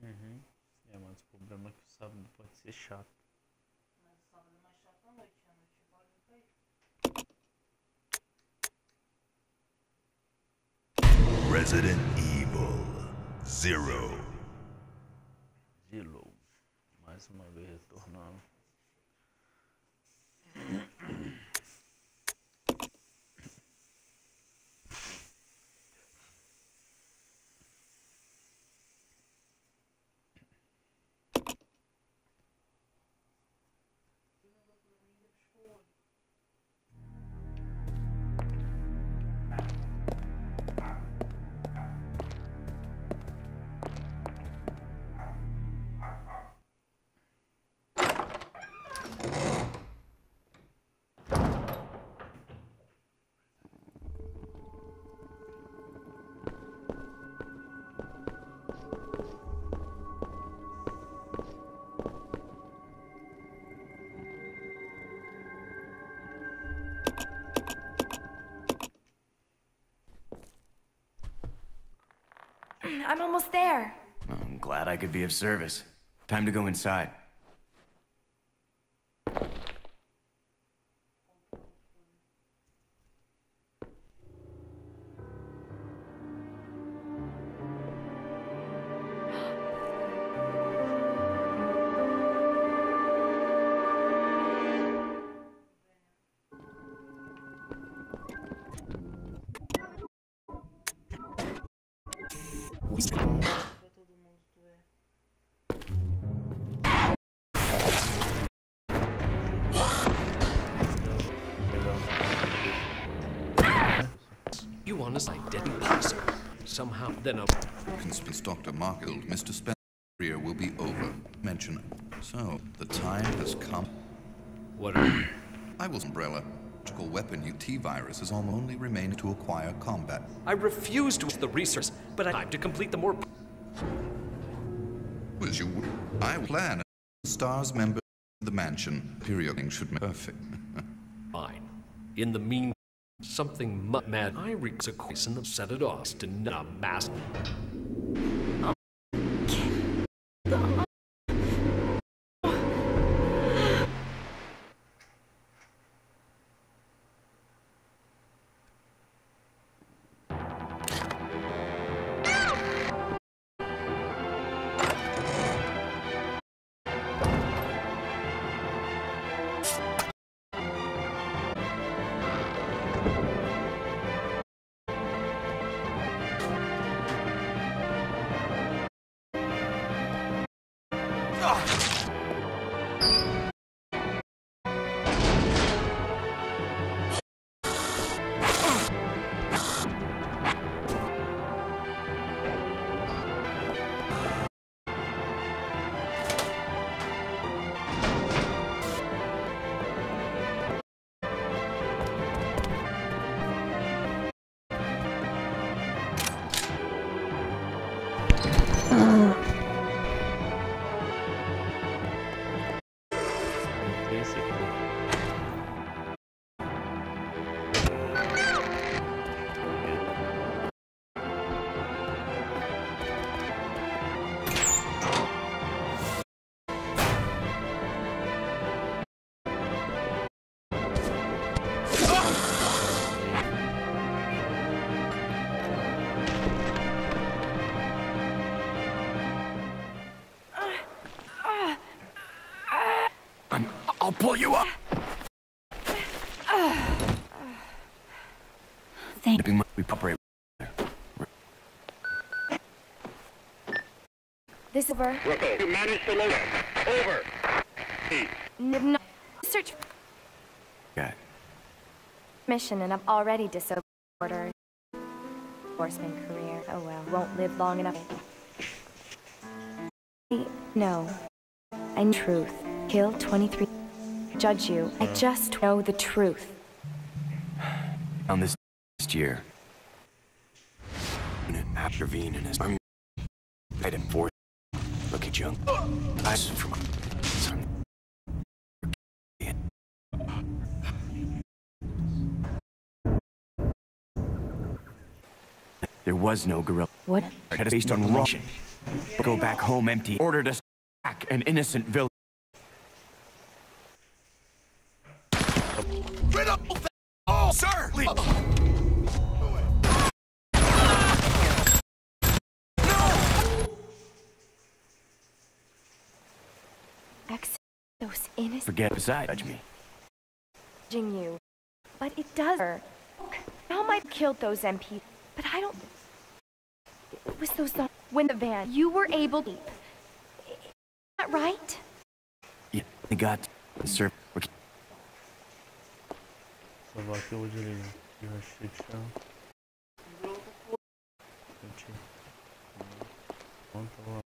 Uhum. É, mas o problema é que o sábado pode ser chato. Mas o sábado é mais chato à noite. À noite pode pra ir. Resident Evil Zero. Zillow. Mais uma vez retornando. I'm almost there. I'm glad I could be of service. Time to go inside. Pra todo mundo tu é. You honestly didn't pass her. Somehow, then a... Since Dr. Markfield, Mr. Spencer's career will be over. Mention it. So, the time has come. What are... I will umbrella. Magical weapon UT virus is only remaining to acquire combat. I refuse to use the resource, but I have to complete the more... As you would. I plan a STARS member of the mansion. Perioding should be perfect. Fine. In the mean... Something mad. I reeks a quiz and set it off to not a mass... Esse aqui. I'll pull you up. Thank you. We operate. This over. Rocco, you managed to load it. Over. No. Search Got it. mission, and I've already disobeyed orders. Horseman career. Oh well, won't live long enough. No. I know truth. Kill 23. Judge you. I just know the truth. On this year. After Veen and his army. Fight him for. Look at young. Eyes from. There was no gorilla. What? Had it based on Russian. Go back home empty. Ordered us back an innocent village. Oh, sir! Exit those innocent Forget beside judge me. you. But it does. How might have killed those MP, but I don't. It was those when the van. You were able to. Is that right? Yeah, they got the surf. Собаки выделили. Еще чё? Ключи. Вон того.